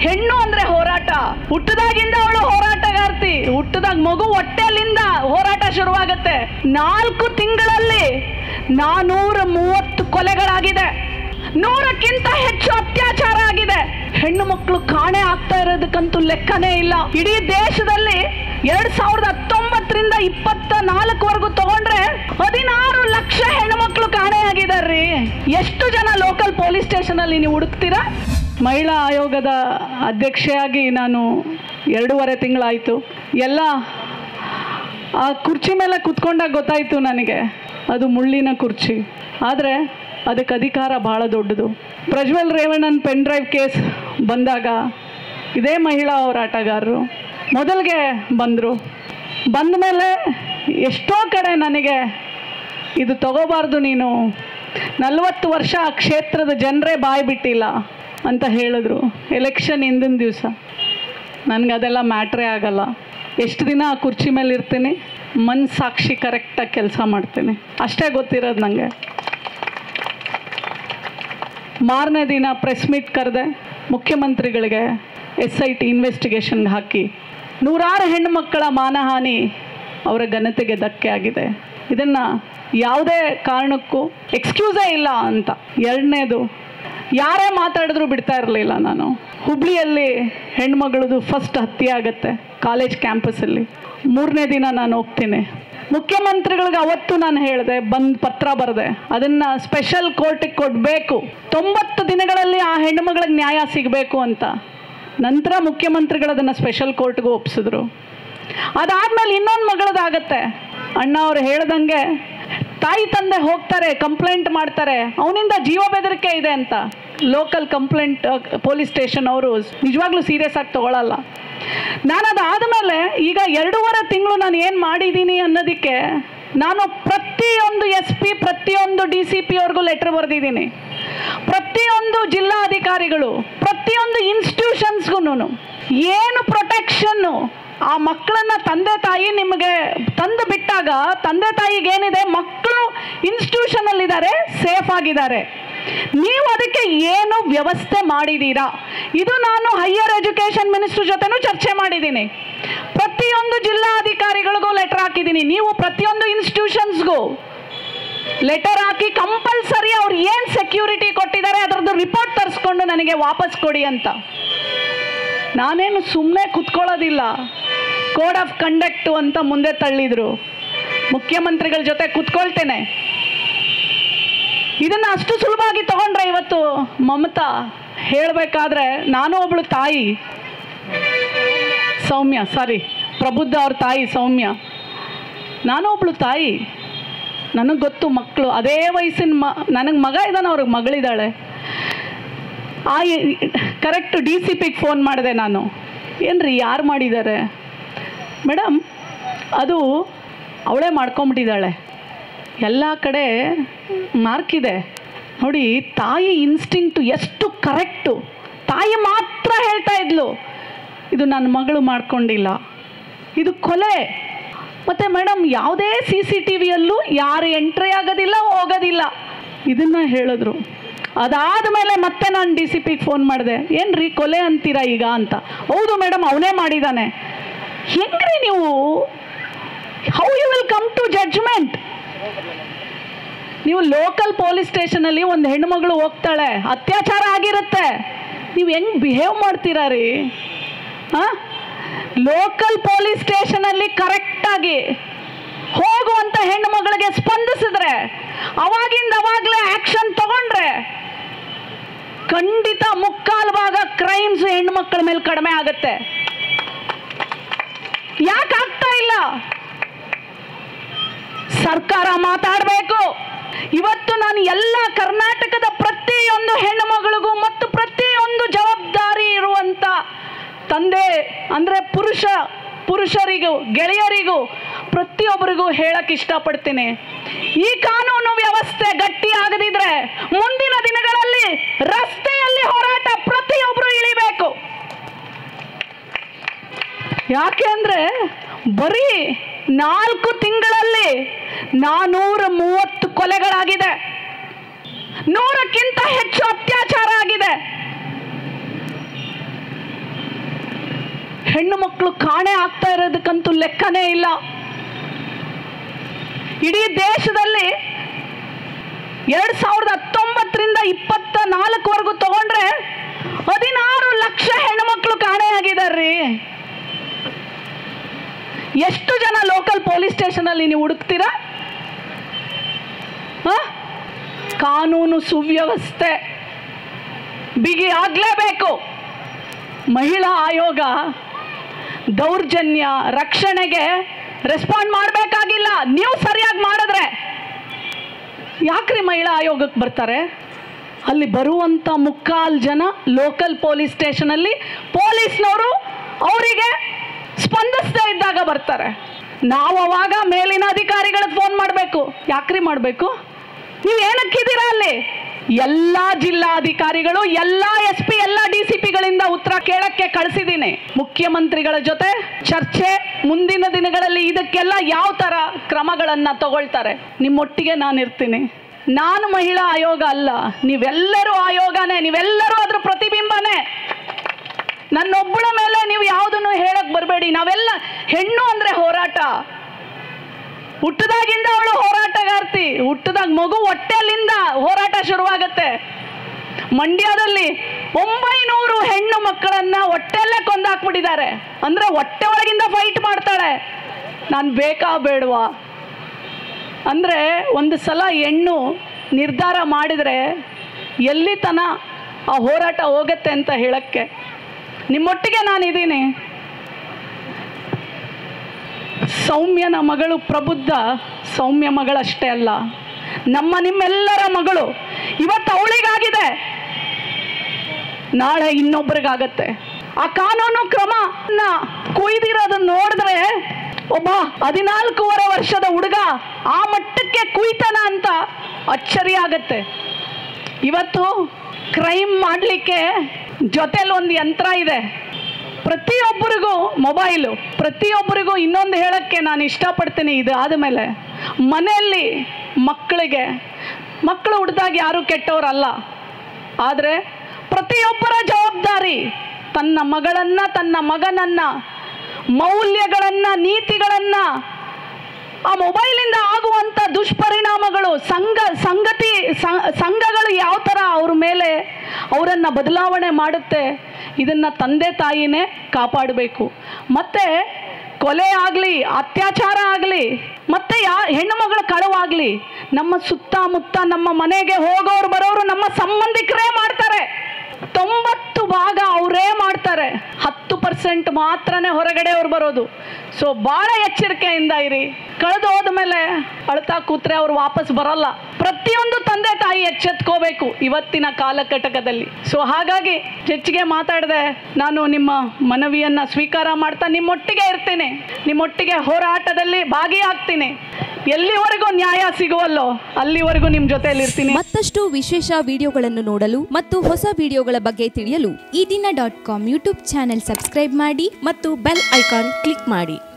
ಹೆಣ್ಣು ಅಂದ್ರೆ ಹೋರಾಟ. ಹುಟ್ಟದಾಗಿಂದ ಅವಳು ಹೋರಾಟಗಾರ್ತಿ. ಹುಟ್ಟದಾಗ ಮಗು ಹೊಟ್ಟೆಲಿಂದ ಹೋರಾಟ ಶುರುವಾಗತ್ತೆ. 4 ತಿಂಗಳಲ್ಲಿ 430 ಕೊಲೆಗಳಾಗಿದೆ. 100ಕ್ಕಿಂತ ಹೆಚ್ಚು ಅತ್ಯಾಚಾರ ಆಗಿದೆ. ಹೆಣ್ಣು ಮಕ್ಕಳು ಕಾಣೆ ಆಗ್ತಾ ಇರೋದಕ್ಕಂತೂ ಲೆಕ್ಕನೇ ಇಲ್ಲ. ಇಡೀ ದೇಶದಲ್ಲಿ 2019ರಿಂದ 24ವರೆಗೂ ತಗೊಂಡ್ರೆ 16 ಲಕ್ಷ ಹೆಣ್ಣು ಮಕ್ಕಳು ಕಾಣೆಯಾಗಿದಾರ್ರಿ. ಎಷ್ಟು ಜನ ಲೋಕಲ್ ಪೊಲೀಸ್ ಸ್ಟೇಷನ್ ಅಲ್ಲಿ ನೀವು ಹುಡುಕ್ತೀರಾ? ಮಹಿಳಾ ಆಯೋಗದ ಅಧ್ಯಕ್ಷೆಯಾಗಿ ನಾನು 2.5 ತಿಂಗಳಾಯಿತು. ಎಲ್ಲ ಆ ಕುರ್ಚಿ ಮೇಲೆ ಕುತ್ಕೊಂಡಾಗ ಗೊತ್ತಾಯಿತು ನನಗೆ ಅದು ಮುಳ್ಳಿನ ಕುರ್ಚಿ. ಆದರೆ ಅದಕ್ಕೆ ಅಧಿಕಾರ ಭಾಳ ದೊಡ್ಡದು. ಪ್ರಜ್ವಲ್ ರೇವಣ್ಣನ ಪೆನ್ ಡ್ರೈವ್ ಕೇಸ್ ಬಂದಾಗ ಇದೇ ಮಹಿಳಾ ಹೋರಾಟಗಾರರು ಮೊದಲಿಗೆ ಬಂದರು. ಬಂದ ಮೇಲೆ ಎಷ್ಟೋ ಕಡೆ ನನಗೆ ಇದು ತಗೋಬಾರ್ದು, ನೀನು 40 ವರ್ಷ ಆ ಕ್ಷೇತ್ರದ ಜನರೇ ಬಾಯಿ ಬಿಟ್ಟಿಲ್ಲ ಅಂತ ಹೇಳಿದ್ರು. ಎಲೆಕ್ಷನ್ ಹಿಂದಿನ ದಿವಸ ನನಗದೆಲ್ಲ ಮ್ಯಾಟ್ರೇ ಆಗಲ್ಲ. ಎಷ್ಟು ದಿನ ಆ ಕುರ್ಚಿ ಮೇಲೆ ಇರ್ತೀನಿ, ಮನಸ್ಸಾಕ್ಷಿ ಕರೆಕ್ಟಾಗಿ ಕೆಲಸ ಮಾಡ್ತೀನಿ, ಅಷ್ಟೇ ಗೊತ್ತಿರೋದು ನನಗೆ. ಮಾರನೇ ದಿನ ಪ್ರೆಸ್ ಮೀಟ್ ಕರೆದೆ. ಮುಖ್ಯಮಂತ್ರಿಗಳಿಗೆ SIT ಇನ್ವೆಸ್ಟಿಗೇಷನ್ಗೆ ಹಾಕಿ 100 ಹೆಣ್ಣು ಮಕ್ಕಳ ಮಾನಹಾನಿ, ಅವರ ಘನತೆಗೆ ಧಕ್ಕೆ ಆಗಿದೆ. ಇದನ್ನು ಯಾವುದೇ ಕಾರಣಕ್ಕೂ ಎಕ್ಸ್ಕ್ಯೂಸೇ ಇಲ್ಲ ಅಂತ. ಎರಡನೇದು, ಯಾರೇ ಮಾತಾಡಿದ್ರು ಬಿಡ್ತಾ ಇರಲಿಲ್ಲ ನಾನು. ಹುಬ್ಳಿಯಲ್ಲಿ ಹೆಣ್ಮಗಳದು ಫಸ್ಟ್ ಹತ್ಯೆ ಆಗುತ್ತೆ ಕಾಲೇಜ್ ಕ್ಯಾಂಪಸ್ಸಲ್ಲಿ. 3ನೇ ದಿನ ನಾನು ಹೋಗ್ತೀನಿ. ಮುಖ್ಯಮಂತ್ರಿಗಳಿಗೆ ಅವತ್ತು ನಾನು ಹೇಳಿದೆ, ಬಂದು ಪತ್ರ ಬರೆದೆ, ಅದನ್ನು ಸ್ಪೆಷಲ್ ಕೋರ್ಟಿಗೆ ಕೊಡಬೇಕು, 90 ದಿನಗಳಲ್ಲಿ ಆ ಹೆಣ್ಣುಮಗಳಿಗೆ ನ್ಯಾಯ ಸಿಗಬೇಕು ಅಂತ. ನಂತರ ಮುಖ್ಯಮಂತ್ರಿಗಳು ಅದನ್ನು ಸ್ಪೆಷಲ್ ಕೋರ್ಟ್ಗೂ ಒಪ್ಪಿಸಿದ್ರು. ಅದಾದಮೇಲೆ ಇನ್ನೊಂದು ಮಗಳದಾಗತ್ತೆ. ಅಣ್ಣ ಅವ್ರು ಹೇಳ್ದಂಗೆ ತಾಯಿ ತಂದೆ ಹೋಗ್ತಾರೆ, ಕಂಪ್ಲೇಂಟ್ ಮಾಡ್ತಾರೆ, ಅವನಿಂದ ಜೀವ ಬೆದರಿಕೆ ಇದೆ ಅಂತ. ಲೋಕಲ್ ಕಂಪ್ಲೇಂಟ್ ಪೊಲೀಸ್ ಸ್ಟೇಷನ್ ಅವರು ನಿಜವಾಗ್ಲೂ ಸೀರಿಯಸ್ ಆಗಿ ತಗೊಳ್ಳಲ್ಲ. ನಾನು ಅದಾದಮೇಲೆ ಈಗ 2.5 ತಿಂಗಳು ನಾನು ಏನು ಮಾಡಿದ್ದೀನಿ ಅನ್ನೋದಕ್ಕೆ ನಾನು ಪ್ರತಿಯೊಂದು SP, ಪ್ರತಿಯೊಂದು DCP ಅವ್ರಿಗೂ ಲೆಟ್ರ್ ಬರೆದಿದ್ದೀನಿ. ಪ್ರತಿಯೊಂದು ಜಿಲ್ಲಾಧಿಕಾರಿಗಳು, ಪ್ರತಿಯೊಂದು ಇನ್ಸ್ಟಿಟ್ಯೂಷನ್ಸ್ಗೂ ಏನು ಪ್ರೊಟೆಕ್ಷನ್ನು ಆ ಮಕ್ಕಳನ್ನ ತಂದೆ ತಾಯಿ ನಿಮಗೆ ತಂದು ಬಿಟ್ಟಾಗ ತಂದೆ ತಾಯಿಗೇನಿದೆ, ಮಕ್ಕಳು ಇನ್ಸ್ಟಿಟ್ಯೂಷನಲ್ಲಿದ್ದಾರೆ, ಸೇಫ್ ಆಗಿದ್ದಾರೆ, ನೀವು ಅದಕ್ಕೆ ಏನು ವ್ಯವಸ್ಥೆ ಮಾಡಿದ್ದೀರಾ? ಇದು ನಾನು ಹೈಯರ್ ಎಜುಕೇಷನ್ ಮಿನಿಸ್ಟರ್ ಜೊತೆನೂ ಚರ್ಚೆ ಮಾಡಿದ್ದೀನಿ. ಪ್ರತಿಯೊಂದು ಜಿಲ್ಲಾಧಿಕಾರಿಗಳಿಗೂ ಲೆಟರ್ ಹಾಕಿದ್ದೀನಿ. ನೀವು ಪ್ರತಿಯೊಂದು ಇನ್ಸ್ಟಿಟ್ಯೂಷನ್ಸ್ಗೂ ಲೆಟರ್ ಹಾಕಿ ಕಂಪಲ್ಸರಿ ಅವ್ರು ಏನು ಸೆಕ್ಯೂರಿಟಿ ಕೊಟ್ಟಿದ್ದಾರೆ ಅದರದ್ದು ರಿಪೋರ್ಟ್ ತರಿಸ್ಕೊಂಡು ನನಗೆ ವಾಪಸ್ ಕೊಡಿ ಅಂತ. ನಾನೇನು ಸುಮ್ಮನೆ ಕುತ್ಕೊಳ್ಳೋದಿಲ್ಲ. ಕೋಡ್ ಆಫ್ ಕಂಡಕ್ಟು ಅಂತ ಮುಂದೆ ತಳ್ಳಿದ್ರು. ಮುಖ್ಯಮಂತ್ರಿಗಳ ಜೊತೆ ಕುತ್ಕೊಳ್ತೇನೆ. ಇದನ್ನು ಅಷ್ಟು ಸುಲಭವಾಗಿ ತಗೊಂಡ್ರೆ ಇವತ್ತು ಮಮತಾ ಹೇಳಬೇಕಾದ್ರೆ, ನಾನು ಒಬ್ಳು ತಾಯಿ ಸೌಮ್ಯ, ಪ್ರಬುದ್ಧ ಅವ್ರ ತಾಯಿ ಸೌಮ್ಯ, ನಾನು ಒಬ್ಳು ತಾಯಿ, ನನಗೆ ಗೊತ್ತು ಮಕ್ಕಳು ಅದೇ ವಯಸ್ಸಿನ ನನಗೆ ಮಗ ಇದ್ದಾನೆ, ಅವ್ರಿಗೆ ಮಗಳಿದ್ದಾಳೆ. ಕರೆಕ್ಟ್ DCPಗೆ ಫೋನ್ ಮಾಡಿದೆ ನಾನು. ಏನ್ರಿ ಯಾರು ಮಾಡಿದ್ದಾರೆ ಮೇಡಮ್? ಅದು ಅವಳೇ ಮಾಡ್ಕೊಂಬಿಟ್ಟಿದ್ದಾಳೆ, ಎಲ್ಲ ಕಡೆ ಮಾರ್ಕಿದೆ ನೋಡಿ. ತಾಯಿ ಇನ್ಸ್ಟಿಂಕ್ಟು ಎಷ್ಟು ಕರೆಕ್ಟು. ತಾಯಿ ಮಾತ್ರ ಹೇಳ್ತಾ ಇದ್ಲು, ಇದು ನನ್ನ ಮಗಳು ಮಾಡ್ಕೊಂಡಿಲ್ಲ, ಇದು ಕೊಲೆ. ಮತ್ತು ಮೇಡಮ್ ಯಾವುದೇ CCTVಯಲ್ಲೂ ಯಾರು ಎಂಟ್ರಿ ಆಗೋದಿಲ್ಲ, ಹೋಗೋದಿಲ್ಲ, ಇದನ್ನು ಹೇಳಿದ್ರು. ಅದಾದಮೇಲೆ ಮತ್ತೆ ನಾನು DCPಗೆ ಫೋನ್ ಮಾಡಿದೆ. ಏನ್ರಿ ಕೊಲೆ ಅಂತೀರಾ ಈಗ ಅಂತ. ಹೌದು ಮೇಡಮ್, ಅವನೇ ಮಾಡಿದ್ದಾನೆ. ಹೆಂಗ್ರಿ ನೀವು, how you will come to judgement? ನೀವು ಲೋಕಲ್ ಪೊಲೀಸ್ ಸ್ಟೇಷನಲ್ಲಿ ಒಂದು ಹೆಣ್ಣುಮಗಳು ಹೋಗ್ತಾಳೆ, ಅತ್ಯಾಚಾರ ಆಗಿರುತ್ತೆ, ನೀವು ಹೆಂಗೆ ಬಿಹೇವ್ ಮಾಡ್ತೀರಾ ರೀ? ಲೋಕಲ್ ಪೊಲೀಸ್ ಸ್ಟೇಷನಲ್ಲಿ ಕರೆಕ್ಟಾಗಿ ಹೋಗುವಂಥ ಹೆಣ್ಣು ಮಗಳಿಗೆ ಸ್ಪಂದಿಸಿದ್ರೆ, ಅವಾಗಲೇ ಆ್ಯಕ್ಷನ್ ತಗೊಂಡ್ರೆ ಖಂಡಿತ 3/4 ಕ್ರೈಮ್ಸ್ ಹೆಣ್ಮಕ್ಳ ಮೇಲೆ ಕಡಿಮೆ ಆಗುತ್ತೆ. ಯಾಕೆ ಆಗ್ತಾ ಇಲ್ಲ? ಸರ್ಕಾರ ಮಾತಾಡಬೇಕು. ಇವತ್ತು ನಾನು ಎಲ್ಲ ಕರ್ನಾಟಕದ ಪ್ರತಿಯೊಂದು ಹೆಣ್ಣು ಮಗಳಿಗೂ ಮತ್ತು ಪ್ರತಿಯೊಂದು ಜವಾಬ್ದಾರಿ ಇರುವಂಥ ತಂದೆ ಅಂದರೆ ಪುರುಷರಿಗೂ ಗೆಳೆಯರಿಗೂ ಪ್ರತಿಯೊಬ್ಬರಿಗೂ ಹೇಳಕ್ಕೆ ಇಷ್ಟಪಡ್ತೀನಿ, ಈ ಕಾನೂನು ವ್ಯವಸ್ಥೆ ಗಟ್ಟಿ ಆಗದಿದ್ರೆ ಮುಂದಿನ ದಿನಗಳಲ್ಲಿ ರಸ್ತೆಯಲ್ಲಿ ಹೋರಾಟ ಪ್ರತಿಯೊಬ್ಬರು ಇಳಿಬೇಕು. ಯಾಕೆ ಅಂದರೆ ಬರೀ 4 ತಿಂಗಳಲ್ಲಿ 430 ಕೊಲೆಗಳಾಗಿದೆ, 100ಕ್ಕಿಂತ ಹೆಚ್ಚು ಅತ್ಯಾಚಾರ ಆಗಿದೆ. ಹೆಣ್ಣು ಮಕ್ಕಳು ಕಾಣೆ ಆಗ್ತಾ ಇರೋದಕ್ಕಂತೂ ಲೆಕ್ಕನೇ ಇಲ್ಲ. ಇಡೀ ದೇಶದಲ್ಲಿ 2019ರಿಂದ 24ವರೆಗೂ ತಗೊಂಡ್ರೆ 16 ಲಕ್ಷ ಹೆಣ್ಮಕ್ಳು ಕಾಣೆಯಾಗಿದ್ದಾರ್ರಿ. ಎಷ್ಟು ಜನ ಲೋಕಲ್ ಪೊಲೀಸ್ ಸ್ಟೇಷನ್ ಅಲ್ಲಿ ನೀವು ಹುಡುಕ್ತೀರಾ? ಕಾನೂನು ಸುವ್ಯವಸ್ಥೆ ಬಿಗಿ ಆಗ್ಲೇಬೇಕು. ಮಹಿಳಾ ಆಯೋಗ ದೌರ್ಜನ್ಯ ರಕ್ಷಣೆಗೆ ರೆಸ್ಪಾಂಡ್ ಮಾಡಬೇಕಾಗಿಲ್ಲ. ನೀವು ಸರಿಯಾಗಿ ಮಾಡಿದ್ರೆ ಯಾಕ್ರಿ ಮಹಿಳಾ ಆಯೋಗಕ್ಕೆ ಬರ್ತಾರೆ? ಅಲ್ಲಿ ಬರುವಂಥ 3/4 ಜನ ಲೋಕಲ್ ಪೊಲೀಸ್ ಸ್ಟೇಷನಲ್ಲಿ ಪೊಲೀಸ್ನವರು ಅವರಿಗೆ ಸ್ಪಂದಿಸದೇ ಇದ್ದಾಗ ಬರ್ತಾರೆ. ನಾವು ಅವಾಗ ಮೇಲಿನ ಅಧಿಕಾರಿಗಳಿಗೆ ಫೋನ್ ಮಾಡಬೇಕು. ಯಾಕ್ರಿ ಮಾಡಬೇಕು? ನೀವು ಏನಕ್ಕಿದ್ದೀರಾ ಅಲ್ಲಿ? ಎಲ್ಲ ಜಿಲ್ಲಾಧಿಕಾರಿಗಳು, ಎಲ್ಲ SP, ಎಲ್ಲ DCPಗಳಿಂದ ಉತ್ತರ ಕೇಳಕ್ಕೆ ಕಳಿಸಿದ್ದೀನಿ. ಮುಖ್ಯಮಂತ್ರಿಗಳ ಜೊತೆ ಚರ್ಚೆ, ಮುಂದಿನ ದಿನಗಳಲ್ಲಿ ಇದಕ್ಕೆಲ್ಲ ಯಾವ ಥರ ಕ್ರಮಗಳನ್ನು ತಗೊಳ್ತಾರೆ ನಿಮ್ಮೊಟ್ಟಿಗೆ ನಾನು ಇರ್ತೀನಿ. ನಾನು ಮಹಿಳಾ ಆಯೋಗ ಅಲ್ಲ, ನೀವೆಲ್ಲರೂ ಆಯೋಗನೇ, ನೀವೆಲ್ಲರೂ ಅದ್ರ ಪ್ರತಿಬಿಂಬನೇ. ನನ್ನೊಬ್ಬಳ ಮೇಲೆ ನೀವು ಯಾವುದನ್ನು ಹೇಳಕ್ ಬರಬೇಡಿ. ನಾವೆಲ್ಲ ಹೆಣ್ಣು ಅಂದರೆ ಹೋರಾಟ. ಹುಟ್ಟದಾಗಿಂದ ಅವಳು ಹೋರಾಟಗಾರ್ತಿ. ಹುಟ್ಟದಾಗ ಮಗು ಹೊಟ್ಟೆಲಿಂದ ಹೋರಾಟ ಶುರುವಾಗತ್ತೆ. ಮಂಡ್ಯದಲ್ಲಿ 900 ಹೆಣ್ಣು ಮಕ್ಕಳನ್ನ ಹೊಟ್ಟೆಲ್ಲೇ ಕೊಂದಾಕ್ಬಿಟ್ಟಿದ್ದಾರೆ. ಅಂದ್ರೆ ಹೊಟ್ಟೆ ಒಳಗಿಂದ ಫೈಟ್ ಮಾಡ್ತಾಳೆ. ನಾನು ಬೇಕಾ ಬೇಡವಾ ಅಂದರೆ ಒಂದು ಸಲ ಹೆಣ್ಣು ನಿರ್ಧಾರ ಮಾಡಿದರೆ ಎಲ್ಲಿ ತನ ಆ ಹೋರಾಟ ಹೋಗುತ್ತೆ ಅಂತ ಹೇಳಕ್ಕೆ ನಿಮ್ಮೊಟ್ಟಿಗೆ ನಾನಿದ್ದೀನಿ. ಸೌಮ್ಯನ ಮಗಳು ಪ್ರಬುದ್ಧ ಸೌಮ್ಯ ಮಗಳಷ್ಟೇ ಅಲ್ಲ, ನಿಮ್ಮೆಲ್ಲರ ಮಗಳು. ಇವತ್ತು ಅವಳಿಗಾಗಿದೆ, ನಾಳೆ ಇನ್ನೊಬ್ಬರಿಗಾಗತ್ತೆ. ಆ ಕಾನೂನು ಕ್ರಮನ ಕುಯ್ದಿರೋದನ್ನ ನೋಡಿದ್ರೆ ಒಬ್ಬ 14.5 ವರ್ಷದ ಹುಡುಗ ಆ ಮಟ್ಟಕ್ಕೆ ಕುಯ್ತಾನ ಅಂತ ಅಚ್ಚರಿ ಆಗತ್ತೆ. ಇವತ್ತು ಕ್ರೈಮ್ ಮಾಡಲಿಕ್ಕೆ ಜೊತೆಲಿ ಒಂದು ಯಂತ್ರ ಇದೆ. ಪ್ರತಿಯೊಬ್ಬರಿಗೂ ಮೊಬೈಲು. ಪ್ರತಿಯೊಬ್ಬರಿಗೂ ಇನ್ನೊಂದು ಹೇಳಕ್ಕೆ ನಾನು ಇಷ್ಟಪಡ್ತೀನಿ, ಇದು ಆದಮೇಲೆ ಮನೆಯಲ್ಲಿ ಮಕ್ಕಳು ಹುಡ್ದಾಗ ಯಾರೂ ಕೆಟ್ಟವರಲ್ಲ. ಆದರೆ ಪ್ರತಿಯೊಬ್ಬರ ಜವಾಬ್ದಾರಿ ತನ್ನ ಮಗಳನ್ನು, ತನ್ನ ಮಗನನ್ನು, ಮೌಲ್ಯಗಳನ್ನು, ನೀತಿಗಳನ್ನು, ಆ ಮೊಬೈಲಿಂದ ಆಗುವಂಥ ದುಷ್ಪರಿಣಾಮಗಳು, ಸಂಘಗಳು ಯಾವ ಥರ ಅವ್ರ ಮೇಲೆ ಅವರನ್ನು ಬದಲಾವಣೆ ಮಾಡುತ್ತೆ, ಇದನ್ನು ತಂದೆ ತಾಯಿನೇ ಕಾಪಾಡಬೇಕು. ಮತ್ತು ಕೊಲೆ ಆಗಲಿ, ಅತ್ಯಾಚಾರ ಆಗಲಿ, ಮತ್ತು ಹೆಣ್ಣು ಮಗಳ ಕಳವಾಗಲಿ, ನಮ್ಮ ಸುತ್ತಮುತ್ತ ನಮ್ಮ ಮನೆಗೆ ಹೋಗೋರು ಬರೋರು ನಮ್ಮ ಸಂಬಂಧಿಕರೇ ಮಾಡ್ತಾರೆ. 90% ಅವರೇ ಮಾಡ್ತಾರೆ. 10% ಮಾತ್ರನೇ ಹೊರಗಡೆ ಅವ್ರು ಬರೋದು. ಸೊ ಭಾಳ ಎಚ್ಚರಿಕೆಯಿಂದ ಇರಿ. ಕಳೆದು ಹೋದ್ಮೇಲೆ ಅಳ್ತಾ ಕೂತ್ರೆ ಅವ್ರು ವಾಪಸ್ ಬರಲ್ಲ. ಪ್ರತಿಯೊಂದು ತಂದೆ ತಾಯಿ ಎಚ್ಚೆತ್ಕೋಬೇಕು ಇವತ್ತಿನ ಕಾಲಘಟ್ಟದಲ್ಲಿ. ಸೊ ಹಾಗಾಗಿ ಹೆಚ್ಚಿಗೆ ಮಾತಾಡದೆ ನಾನು ನಿಮ್ಮ ಮನವಿಯನ್ನು ಸ್ವೀಕಾರ ಮಾಡ್ತಾ ನಿಮ್ಮೊಟ್ಟಿಗೆ ಇರ್ತೀನಿ, ನಿಮ್ಮೊಟ್ಟಿಗೆ ಹೋರಾಟದಲ್ಲಿ ಭಾಗಿಯಾಗ್ತೀನಿ. ಎಲ್ಲಿವರೆಗೂ ನ್ಯಾಯ ಸಿಗುವಲ್ಲೋ ಅಲ್ಲಿವರೆಗೂ ನಿಮ್ಮ ಜೊತೆಯಲ್ಲಿ ಇರ್ತೀನಿ. ಮತ್ತಷ್ಟು ವಿಶೇಷ ವಿಡಿಯೋಗಳನ್ನು ನೋಡಲು ಮತ್ತು ಹೊಸ ವಿಡಿಯೋಗಳ ಬಗ್ಗೆ ತಿಳಿಯಲು ಈ ದಿನ .com ಯೂಟ್ಯೂಬ್ ಚಾನೆಲ್ ಸಬ್ಸ್ಕ್ರೈಬ್ ಮಾಡಿ ಮತ್ತು ಬೆಲ್ ಐಕಾನ್ ಕ್ಲಿಕ್ ಮಾಡಿ.